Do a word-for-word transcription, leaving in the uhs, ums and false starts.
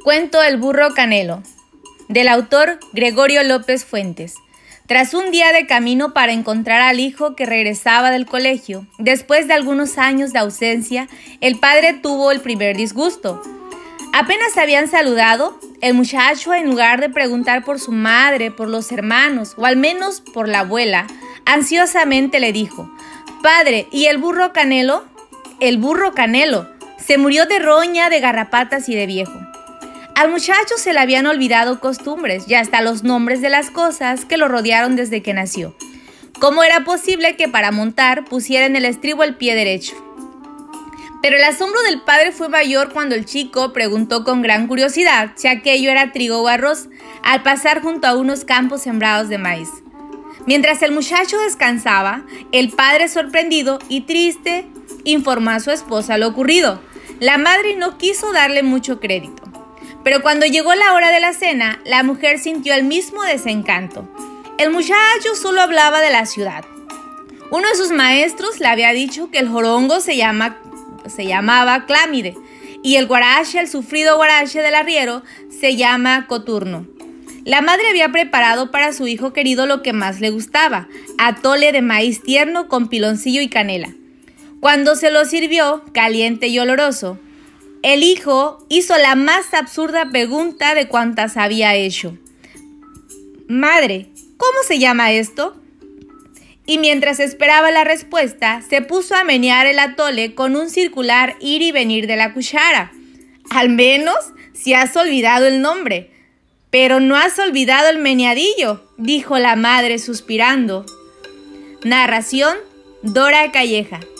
Cuento El burro Canelo, del autor Gregorio López Fuentes. Tras un día de camino para encontrar al hijo que regresaba del colegio, después de algunos años de ausencia, el padre tuvo el primer disgusto. Apenas se habían saludado, el muchacho, en lugar de preguntar por su madre, por los hermanos, o al menos por la abuela, ansiosamente le dijo: «Padre, ¿y el burro Canelo?» «El burro Canelo. Se murió de roña, de garrapatas y de viejo». Al muchacho se le habían olvidado costumbres y hasta los nombres de las cosas que lo rodearon desde que nació. ¿Cómo era posible que para montar pusiera en el estribo el pie derecho? Pero el asombro del padre fue mayor cuando el chico preguntó con gran curiosidad si aquello era trigo o arroz, al pasar junto a unos campos sembrados de maíz. Mientras el muchacho descansaba, el padre, sorprendido y triste, informó a su esposa lo ocurrido. La madre no quiso darle mucho crédito. Pero cuando llegó la hora de la cena, la mujer sintió el mismo desencanto. El muchacho solo hablaba de la ciudad. Uno de sus maestros le había dicho que el jorongo se, llama, se llamaba clámide y el guarache, el sufrido guarache del arriero, se llama coturno. La madre había preparado para su hijo querido lo que más le gustaba: atole de maíz tierno con piloncillo y canela. Cuando se lo sirvió, caliente y oloroso, el hijo hizo la más absurda pregunta de cuantas había hecho. «Madre, ¿cómo se llama esto?» Y mientras esperaba la respuesta, se puso a menear el atole con un circular ir y venir de la cuchara. «Al menos si has olvidado el nombre, pero no has olvidado el meneadillo», dijo la madre suspirando. Narración: Dora Calleja.